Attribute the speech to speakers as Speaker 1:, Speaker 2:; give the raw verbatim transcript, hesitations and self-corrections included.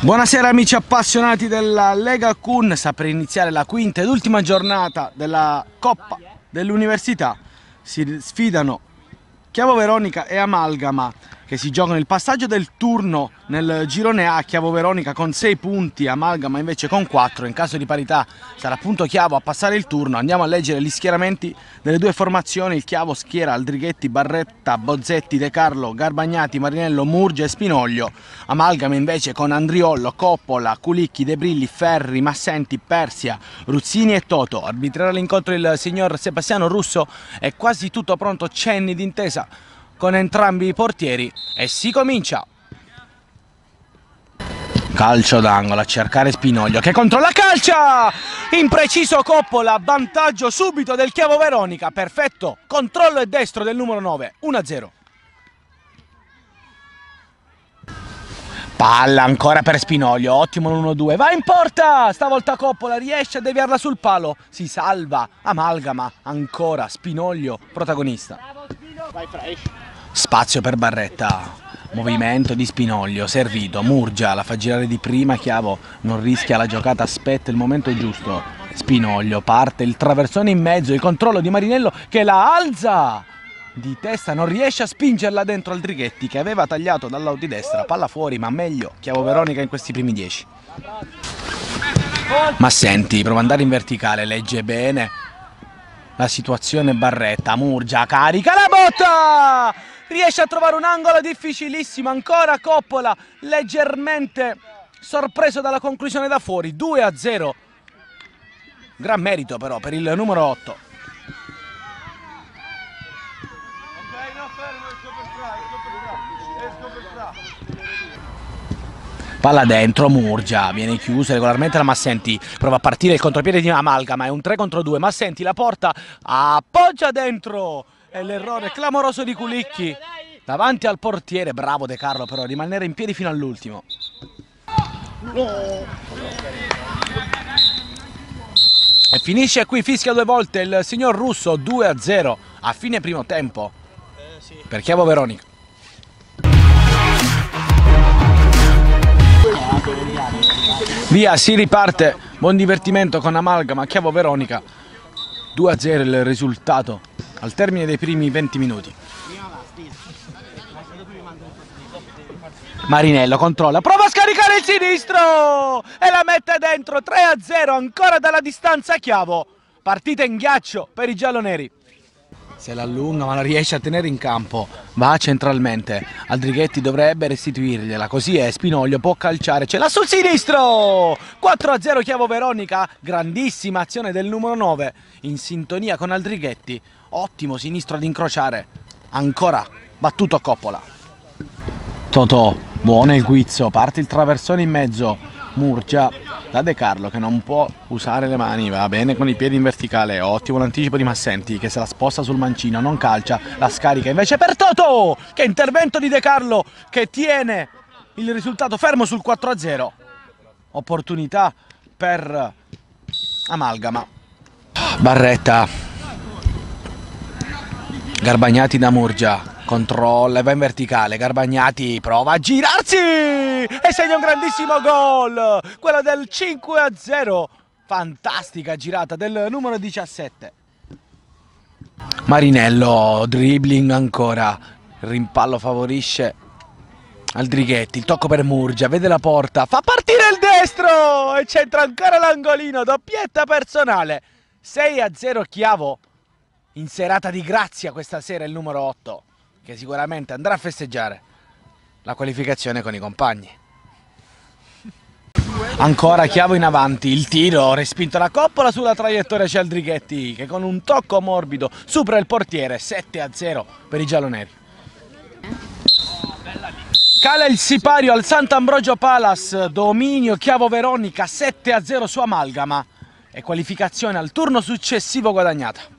Speaker 1: Buonasera amici appassionati della Lega Kun, sta per iniziare la quinta ed ultima giornata della Coppa dell'Università. Si sfidano Chiavo Veronica e Amalgama, che si giocano il passaggio del turno nel girone A. Chiavo Veronica con sei punti, Amalgama invece con quattro. In caso di parità sarà appunto Chiavo a passare il turno. Andiamo a leggere gli schieramenti delle due formazioni. Il Chiavo schiera Aldrighetti, Barretta, Bozzetti, De Carlo, Garbagnati, Marinello, Murgia e Spinoglio. Amalgama invece con Andriollo, Coppola, Culicchi, De Brilli, Ferri, Massenti, Persia, Ruzzini e Toto. Arbitrerà l'incontro il signor Sebastiano Russo. È quasi tutto pronto, cenni d'intesa con entrambi i portieri e si comincia. Calcio d'angolo a cercare Spinoglio che controlla, calcia! Impreciso Coppola, vantaggio subito del Chiavo Veronica, perfetto controllo e destro del numero nove, uno a zero. Palla ancora per Spinoglio, ottimo l'uno due, va in porta, stavolta Coppola riesce a deviarla sul palo, si salva, Amalgama, ancora Spinoglio protagonista. Spazio per Barretta, movimento di Spinoglio, servito, Murgia la fa girare di prima, Chiavo non rischia la giocata, aspetta il momento giusto, Spinoglio parte il traversone in mezzo, il controllo di Marinello che la alza di testa, non riesce a spingerla dentro Aldrighetti che aveva tagliato dall'out di destra, palla fuori, ma meglio Chiavo Veronica in questi primi dieci. Massenti prova ad andare in verticale, legge bene la situazione Barretta, Murgia carica la botta, riesce a trovare un angolo difficilissimo, ancora Coppola leggermente sorpreso dalla conclusione da fuori, due a zero, gran merito però per il numero otto. Palla dentro, Murgia viene chiuso regolarmente da Massenti, prova a partire il contropiede di Amalgama, è un tre contro due, Massenti la porta, appoggia dentro, è l'errore clamoroso di Culicchi davanti al portiere, bravo De Carlo però a rimanere in piedi fino all'ultimo. E finisce qui, fischia due volte il signor Russo, due a zero a fine primo tempo per Chiavo Veronica. Via, si riparte, buon divertimento con Amalgama, Chiavo Veronica, due a zero il risultato al termine dei primi venti minuti. Marinello controlla, prova a scaricare il sinistro e la mette dentro, tre a zero ancora dalla distanza Chiavo, partita in ghiaccio per i gialloneri. Se l'allunga ma non riesce a tenere in campo, va centralmente, Aldrighetti dovrebbe restituirgliela, così è, Spinoglio può calciare, ce l'ha sul sinistro, quattro a zero Chiavo Veronica, grandissima azione del numero nove, in sintonia con Aldrighetti, ottimo sinistro ad incrociare, ancora battuto Coppola. Totò, buono il guizzo, parte il traversone in mezzo, Murgia da De Carlo che non può usare le mani, va bene con i piedi in verticale, ottimo l'anticipo di Massenti che se la sposta sul mancino, non calcia, la scarica invece per Toto, che intervento di De Carlo che tiene il risultato fermo sul quattro a zero, opportunità per Amalgama. Barretta, Garbagnati da Murgia, controlla e va in verticale, Garbagnati prova a girarsi e segna un grandissimo gol, quello del cinque a zero, fantastica girata del numero diciassette. Marinello, dribbling ancora, il rimpallo favorisce Aldrighetti, il tocco per Murgia, vede la porta, fa partire il destro e c'entra ancora l'angolino, doppietta personale, sei a zero Chiavo, in serata di grazia questa sera il numero otto, che sicuramente andrà a festeggiare la qualificazione con i compagni. Ancora Chiavo in avanti, il tiro respinto da Coppola, sulla traiettoria c'è Aldrighetti che con un tocco morbido supera il portiere, sette a zero per i gialloneri. Cala il sipario al Sant'Ambrogio Palace, dominio Chiavo Veronica, sette a zero su Amalgama e qualificazione al turno successivo guadagnata.